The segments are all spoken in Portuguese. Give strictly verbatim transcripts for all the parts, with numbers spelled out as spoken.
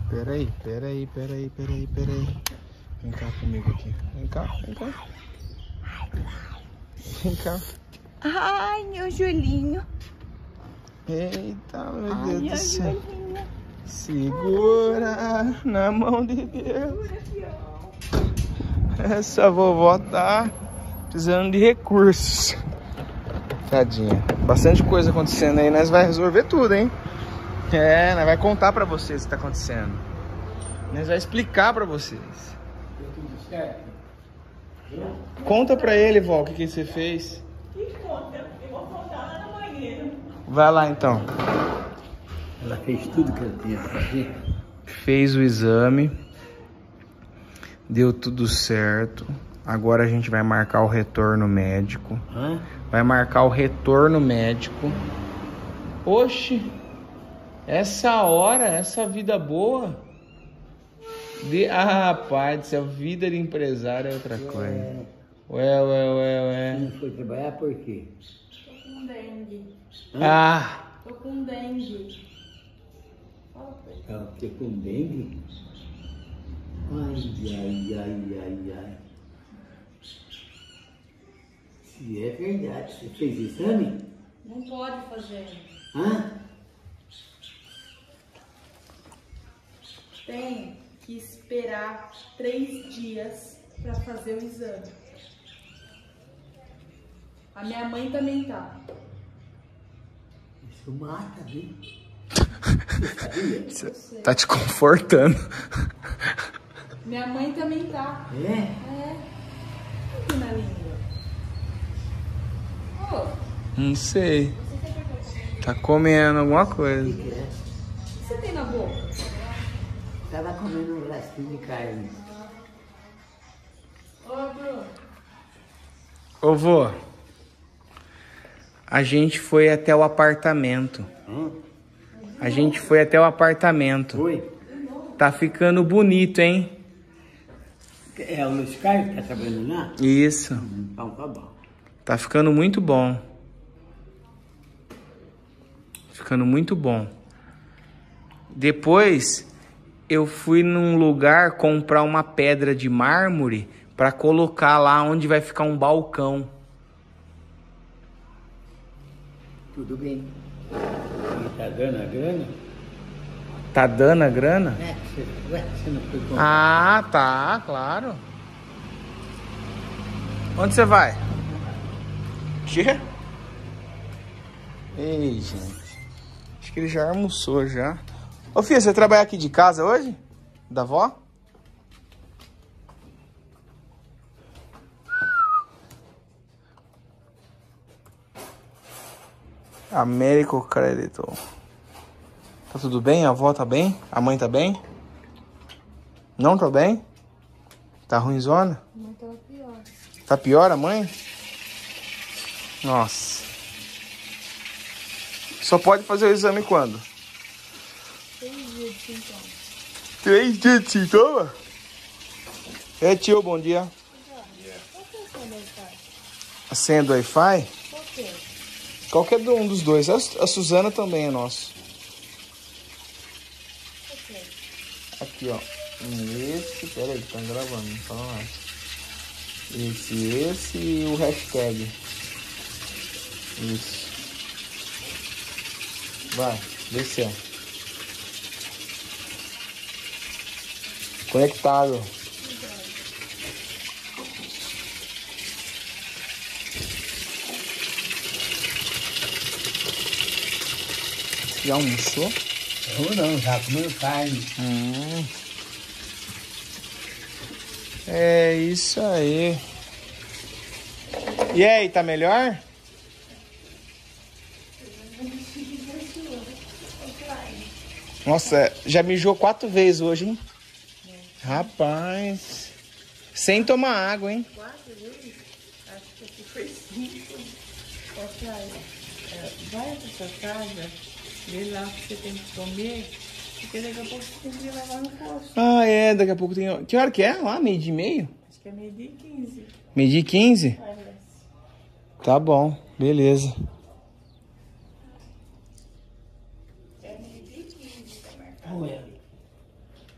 Peraí, peraí, peraí, peraí, peraí. Vem cá comigo aqui. Vem cá, vem cá. Vem cá. Ai, meu Julinho. Eita, meu Ai, Deus meu do céu. Julinho. Segura na mão de Deus. Essa vovó tá precisando de recursos. Tadinha. Bastante coisa acontecendo aí. Nós vai resolver tudo, hein? É, nós vai contar pra vocês o que tá acontecendo. Nós vai explicar pra vocês. Conta pra ele, vó, o que, que você fez. Que conta? Eu vou contar lá na banheira. Vai lá, então. Ela fez tudo que ela tinha que fazer. Fez o exame. Deu tudo certo. Agora a gente vai marcar o retorno médico. Hã? Vai marcar o retorno médico. Oxe, essa hora, essa vida boa. De... Ah, rapaz, essa vida de empresário é outra coisa. Ué, ué, ué, ué. Você não foi trabalhar por quê? Tô com dengue. Ah, Tô com dengue. Ela ficou com dengue? Ai, ai, ai, ai, ai. Se é verdade, você fez exame? Não pode fazer. Hã? Tem que esperar três dias pra fazer o exame. A minha mãe também tá. Isso mata, viu? Você sabia? tá te confortando. Minha mãe também tá. É? É. Aqui na língua. Ô, Não sei. Tá comendo alguma O coisa. que que é? o que você tem na boca? Tava comendo um lasquinho de carne. Ô, Bruno. Ô, vô. A gente foi até o apartamento. Hã? A gente foi até o apartamento. Foi? Tá ficando bonito, hein? É o Luiz Caio que tá trabalhando lá? Isso. Então tá bom. Tá ficando muito bom. Ficando muito bom. Depois eu fui num lugar comprar uma pedra de mármore para colocar lá onde vai ficar um balcão. Tudo bem. E tá dando a grana? Tá dando a grana? É, você, ué, você não foi comprar? Ah, tá, claro. Onde você vai? Quê? Ei, gente. Acho que ele já almoçou já. Ô, filha, você trabalha aqui de casa hoje? Da avó? Américo Crédito. Tá tudo bem? A avó tá bem? A mãe tá bem? Não tá bem? Tá ruimzona? Não tá pior. Tá pior a mãe? Nossa. Só pode fazer o exame quando? Três dias de sintoma. Três dias de sintoma? É, tio, bom dia. Qual que é o seu Wi-Fi? A senha do Wi-Fi? Qual que é? Qualquer um dos dois. A, a Suzana também é nosso. Qual que é? Aqui, ó. Esse, peraí, tá gravando, não fala mais. Esse, esse e o hashtag. Isso. Vai, desceu. Conectado. Já almoçou? Eu não, já comendo carne. Hum. É isso aí. E aí, tá melhor? Nossa, já mijou quatro vezes hoje, hein? Rapaz. Sem tomar água, hein? Quatro vezes? Acho que aqui foi cinco. Ó, Caio, é, vai pra sua casa, vê lá o que você tem que comer, porque daqui a pouco você tem que ir lavar no posto. Ah, é, daqui a pouco tem... Que hora que é lá? Meio dia e meio? Acho que é meio-dia e quinze. Meio dia e quinze? Parece. Tá bom, beleza. É meio-dia e quinze, tá marcado. Ué,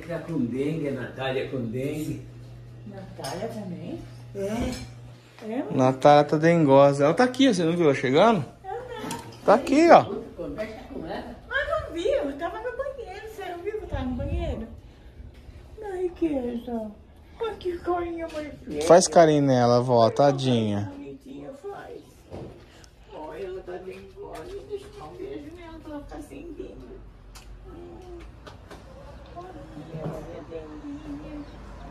tá com dengue, a Natália com dengue. Natália também? É. É? Natália tá dengosa. Ela tá aqui, você não viu ela chegando? Tá aqui, ó. Conversa com ela. Ah, não vi, eu tava no banheiro. Você não viu que eu tava no banheiro? Ai, riqueza. Olha que carinha mais feia. Faz carinho nela, vó, tadinha. Bonitinha, faz. Olha, ela tá dengosa. Deixa eu dar um beijo nela pra ela ficar sem dengue. Hum. Olha, ela é denguinha.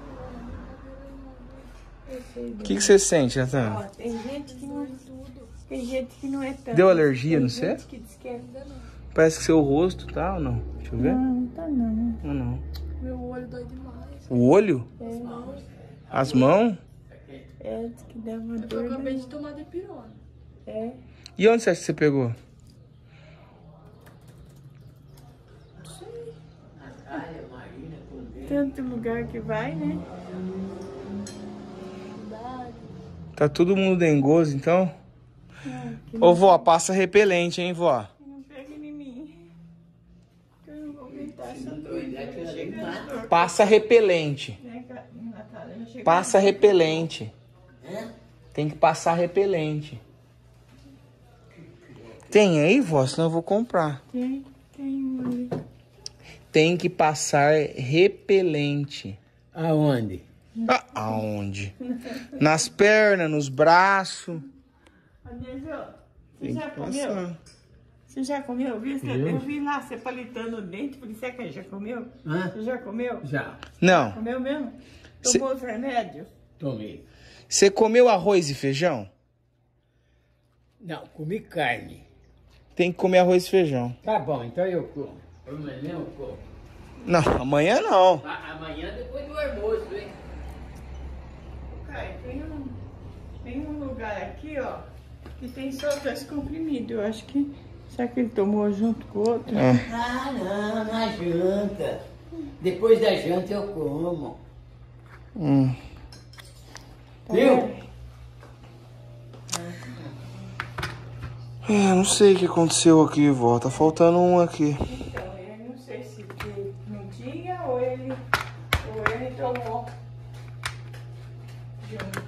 O que, que você sente, Natana? Ó, tem gente que não tem gente que não é tanto. Deu alergia, não tem sei? gente que diz que ainda não. Parece que seu rosto tá ou não? Deixa eu ver. Não, tá não. Ou não? Meu olho dói demais. O olho? É, As mãos? é diz que dá uma Eu dor. acabei né? de tomar depirona. É. E onde você acha que você pegou? Natália, Marina com dengue. Tanto lugar que vai, né? Tá todo mundo dengoso, então? Ah, que Ô, vó, passa repelente, hein, vó? não pega em mim. Que eu não vou aguentar essa dor. Doida que ela nem mata. Passa repelente. Né, Ca- Natália? Vai chegar- Passa repelente. Hã? Tem que passar repelente. Tem aí, vó? Senão eu vou comprar. Tem, tem um ali. Tem que passar repelente. Aonde? Ah, aonde? Nas pernas, nos braços. Anísio, você Tem já que comeu? passar. Você já comeu? Viu? Você- Eu? Eu vi lá você palitando o dente, por isso é que já comeu? Hã? Você já comeu? Já. Não. Comeu mesmo? Cê- Tomou os remédios? Tomei. Você comeu arroz e feijão? Não, comi carne. Tem que comer arroz e feijão. Tá bom, então eu como. Amanhã eu como. Não, amanhã não. A- Amanhã depois do almoço, hein? Caio, tem um, tem um lugar aqui, ó, que tem só dois comprimidos. Eu acho que. Será que ele tomou junto com o outro? É. Ah, não, na janta. Depois da janta eu como. Hum. Viu? É, não sei o que aconteceu aqui, vó. Tá faltando um aqui. Então, eu não sei se ele não tinha ou ele, ou ele tomou junto.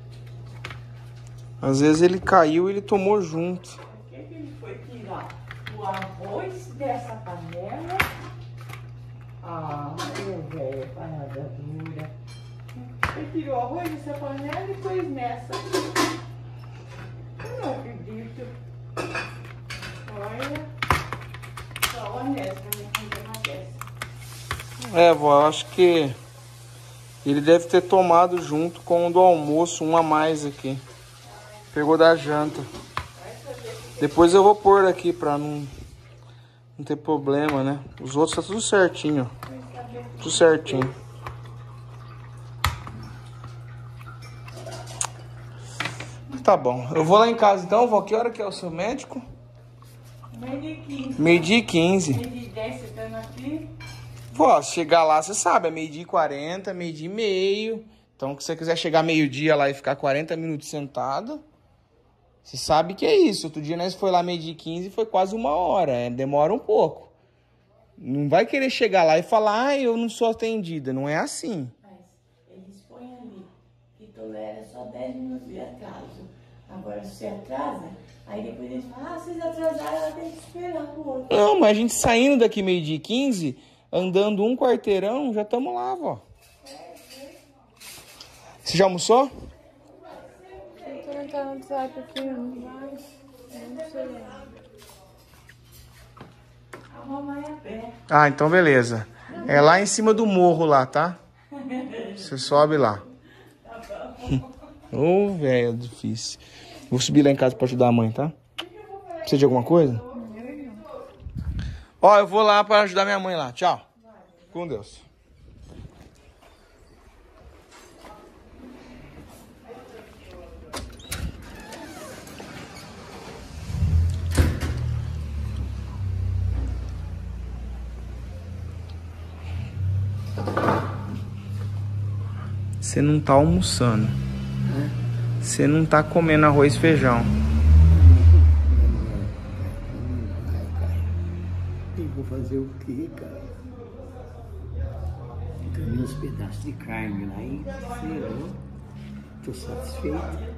Às vezes ele caiu e ele tomou junto. Por que que ele foi tirar o arroz dessa panela? Ah, meu velho, parada dura. Ele tirou o arroz dessa panela e pôs nessa. Eu não acredito. Olha, só honesta, minha filha não dessa. É, vó, eu acho que ele deve ter tomado junto com o do almoço, um a mais aqui. Pegou da janta. Depois eu vou pôr aqui pra não, não ter problema, né? Os outros tá tudo certinho, ó. Tudo certinho. Tá bom. Eu vou lá em casa então, vó. Que hora que é o seu médico? Meio-dia e quinze. Meio-dia e quinze. Meio-dia e dez, você estando aqui. Vó, se chegar lá, você sabe, é meio-dia e quarenta, meio-dia e meio. Então, se você quiser chegar meio-dia lá e ficar quarenta minutos sentado, você sabe que é isso. Outro dia nós foi lá meio-dia e quinze e foi quase uma hora. É, demora um pouco. Não vai querer chegar lá e falar, ah, eu não sou atendida. Não é assim. Mas eles põem ali que tolera só dez minutos de atraso. Agora, se você atrasa, aí depois eles falam, ah, vocês atrasaram, ela tem que esperar pro outro. Não, mas a gente saindo daqui meio-dia e quinze, andando um quarteirão, já estamos lá, vó. Você já almoçou? Eu tô entrando no WhatsApp aqui, mas não sei. A mamãe é pé. Ah, então beleza. É lá em cima do morro lá, tá? Você sobe lá. Ô, velho, é difícil. Vou subir lá em casa pra ajudar a mãe, tá? Precisa de alguma coisa? Ó, eu vou lá pra ajudar minha mãe lá. Tchau. Com Deus. Você não tá almoçando. Você não tá comendo arroz e feijão. Eu vou fazer o quê, cara? Comi uns pedaços de carne lá e zerou. Tô satisfeito.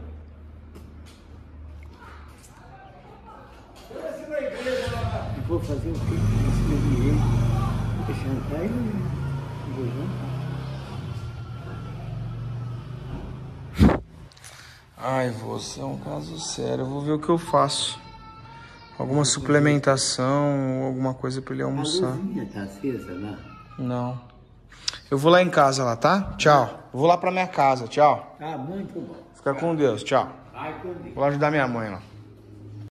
Eu vou fazer o quê? Escrever. Vou jantar e vou jantar. Ai, você é um caso sério. Eu vou ver o que eu faço. Alguma suplementação, alguma coisa pra ele almoçar. A luzinha tá acesa lá? Não. Eu vou lá em casa lá, tá? Tchau. Eu vou lá pra minha casa, tchau. Tá muito bom. Fica com Deus, tchau. Vai com Deus. Vou lá ajudar minha mãe lá.